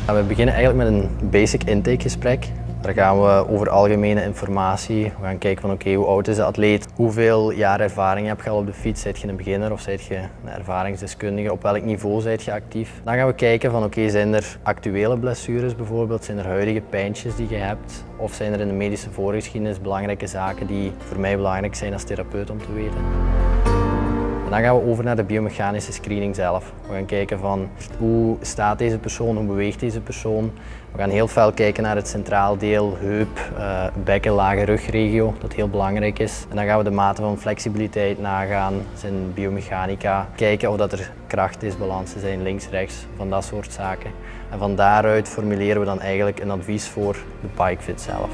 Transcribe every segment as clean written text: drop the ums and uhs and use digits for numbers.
We beginnen eigenlijk met een basic intakegesprek. Daar gaan we over algemene informatie. We gaan kijken van oké, hoe oud is de atleet? Hoeveel jaar ervaring heb je al op de fiets? Zijt je een beginner of zijt je een ervaringsdeskundige? Op welk niveau zijt je actief? Dan gaan we kijken van oké, zijn er actuele blessures bijvoorbeeld? Zijn er huidige pijntjes die je hebt? Of zijn er in de medische voorgeschiedenis belangrijke zaken die voor mij belangrijk zijn als therapeut om te weten? En dan gaan we over naar de biomechanische screening zelf. We gaan kijken van hoe staat deze persoon, hoe beweegt deze persoon. We gaan heel veel kijken naar het centraal deel, heup, bekken, lage rugregio, dat heel belangrijk is. En dan gaan we de mate van flexibiliteit nagaan, zijn biomechanica, kijken of dat er kracht is, balansen zijn, links, rechts, van dat soort zaken. En van daaruit formuleren we dan eigenlijk een advies voor de bikefit zelf.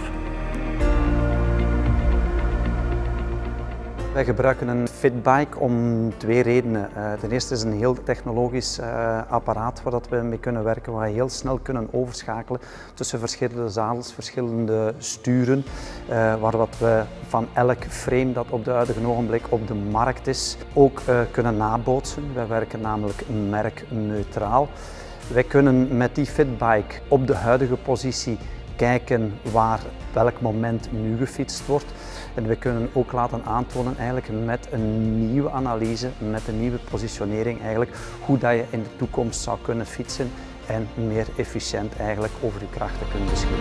Wij gebruiken een fitbike om twee redenen. Ten eerste is het een heel technologisch apparaat waar we mee kunnen werken, waar we heel snel kunnen overschakelen tussen verschillende zadels, verschillende sturen, waar we van elk frame dat op de huidige ogenblik op de markt is ook kunnen nabootsen. Wij werken namelijk merkneutraal. Wij kunnen met die fitbike op de huidige positie kijken waar welk moment nu gefietst wordt. En we kunnen ook laten aantonen eigenlijk met een nieuwe analyse, met een nieuwe positionering eigenlijk, hoe dat je in de toekomst zou kunnen fietsen en meer efficiënt eigenlijk over je krachten kunt beschikken.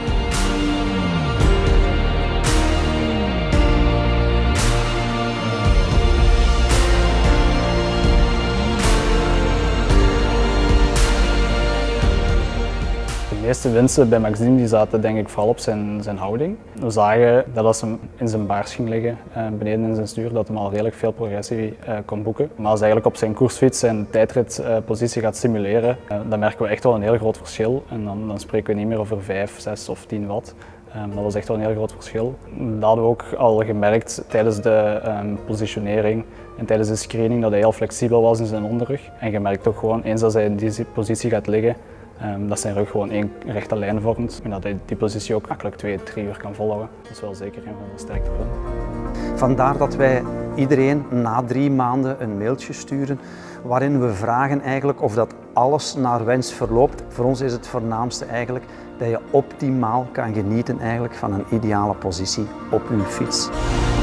De meeste winsten bij Maxime die zaten denk ik vooral op zijn houding. We zagen dat als hij in zijn baars ging liggen, beneden in zijn stuur, dat hij al redelijk veel progressie kon boeken. Maar als hij eigenlijk op zijn koersfiets zijn tijdritpositie gaat simuleren, dan merken we echt wel een heel groot verschil. En dan spreken we niet meer over 5, 6 of 10 watt. Dat was echt wel een heel groot verschil. Dat hadden we ook al gemerkt tijdens de positionering en tijdens de screening, dat hij heel flexibel was in zijn onderrug. En je merkt ook gewoon, eens als hij in die positie gaat liggen, dat zijn rug gewoon één rechte lijn vormt en dat hij die positie ook makkelijk 2-3 uur kan volhouden. Dat is wel zeker een van de sterktepunten. Vandaar dat wij iedereen na 3 maanden een mailtje sturen waarin we vragen eigenlijk of dat alles naar wens verloopt. Voor ons is het voornaamste eigenlijk dat je optimaal kan genieten eigenlijk van een ideale positie op uw fiets.